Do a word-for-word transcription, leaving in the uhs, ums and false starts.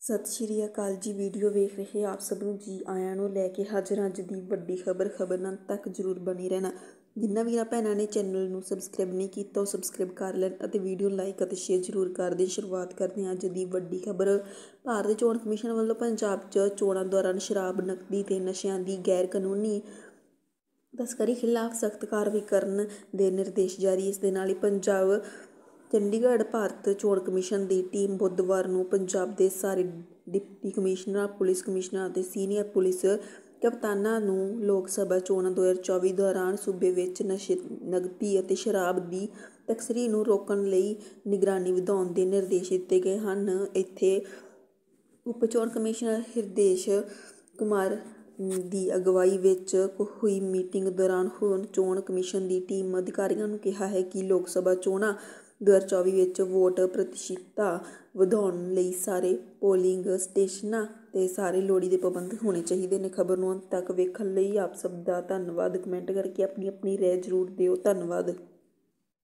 ਸਤਿ ਸ਼੍ਰੀ ਅਕਾਲ ਜੀ। ਵੀਡੀਓ ਵੇਖ ਰਹੇ ਆਪ ਸਭ ਨੂੰ ਜੀ ਆਇਆਂ ਨੂੰ ਲੈ ਕੇ ਹਾਜ਼ਰ ਅੱਜ ਦੀ ਵੱਡੀ ਖਬਰ ਖਬਰ ਨਾਲ ਤੱਕ ਜ਼ਰੂਰ ਬਣੀ ਰਹਿਣਾ। ਜਿਨ੍ਹਾਂ ਵੀਰਾਂ ਭੈਣਾਂ ਨੇ ਚੈਨਲ ਨੂੰ ਸਬਸਕ੍ਰਾਈਬ ਨਹੀਂ ਕੀਤਾ ਉਹ ਸਬਸਕ੍ਰਾਈਬ ਕਰ ਲੈਣ ਅਤੇ ਵੀਡੀਓ ਲਾਈਕ ਅਤੇ ਸ਼ੇਅਰ ਜ਼ਰੂਰ ਕਰ ਦੇਣ। ਸ਼ੁਰੂਆਤ ਕਰਦੇ ਹਾਂ ਅੱਜ ਦੀ ਵੱਡੀ ਖਬਰ। ਭਾਰਤੀ ਚੋਣ ਕਮਿਸ਼ਨ ਵੱਲੋਂ ਪੰਜਾਬ 'ਚ ਚੋਣਾਂ ਦੌਰਾਨ ਸ਼ਰਾਬ, ਨਕਦੀ ਤੇ ਨਸ਼ਿਆਂ ਦੀ ਗੈਰ ਕਾਨੂੰਨੀ ਤਸਕਰੀ ਖਿਲਾਫ ਸਖਤ ਕਾਰਵਾਈ ਕਰਨ ਦੇ ਨਿਰਦੇਸ਼ ਜਾਰੀ। ਇਸ ਦੇ ਨਾਲ ਹੀ ਪੰਜਾਬ ਚੰਡੀਗੜ੍ਹ ਭਾਰਤ ਚੋਣ ਕਮਿਸ਼ਨ ਦੀ ਟੀਮ ਬੁੱਧਵਾਰ ਨੂੰ ਪੰਜਾਬ ਦੇ ਸਾਰੇ ਡਿਪਟੀ ਕਮਿਸ਼ਨਰਾਂ, ਪੁਲਿਸ ਕਮਿਸ਼ਨਰਾਂ ਅਤੇ ਸੀਨੀਅਰ ਪੁਲਿਸ ਕਪਤਾਨਾਂ ਨੂੰ ਲੋਕ ਸਭਾ ਚੋਣਾਂ ਦੋ ਹਜ਼ਾਰ ਚੌਵੀ ਦੌਰਾਨ ਸੂਬੇ ਵਿੱਚ ਨਸ਼ੇ, ਨਕਦੀ ਅਤੇ ਸ਼ਰਾਬ ਦੀ ਤਸਕਰੀ ਨੂੰ ਰੋਕਣ ਲਈ ਨਿਗਰਾਨੀ ਵਧਾਉਣ ਦੇ ਨਿਰਦੇਸ਼ ਦਿੱਤੇ ਗਏ ਹਨ। ਇੱਥੇ ਉਪ ਚੋਣ ਕਮਿਸ਼ਨਰ ਹਿਰਦੇਸ਼ ਕੁਮਾਰ ਦੀ ਅਗਵਾਈ ਵਿੱਚ ਹੋਈ ਮੀਟਿੰਗ ਦੌਰਾਨ ਹੁਣ ਚੋਣ ਕਮਿਸ਼ਨ ਦੀ ਟੀਮ ਅਧਿਕਾਰੀਆਂ ਨੂੰ ਕਿਹਾ ਹੈ ਕਿ ਲੋਕ ਸਭਾ ਚੋਣਾਂ ਦੋ ਹਜ਼ਾਰ ਚੌਵੀ ਵਿੱਚ ਵੋਟ ਪ੍ਰਤੀਸ਼ਤਤਾ ਵਧਾਉਣ ਲਈ ਸਾਰੇ ਪੋਲਿੰਗ ਸਟੇਸ਼ਨਾਂ 'ਤੇ ਸਾਰੇ ਲੋੜੀਂਦੇ ਪ੍ਰਬੰਧ ਹੋਣੇ ਚਾਹੀਦੇ ਨੇ। ਖਬਰ ਨੂੰ ਅੰਤ ਤੱਕ ਵੇਖਣ ਲਈ ਆਪ ਸਭ ਦਾ ਧੰਨਵਾਦ। ਕਮੈਂਟ ਕਰਕੇ ਆਪਣੀ ਆਪਣੀ ਰਾਏ ਜ਼ਰੂਰ ਦਿਓ। ਧੰਨਵਾਦ।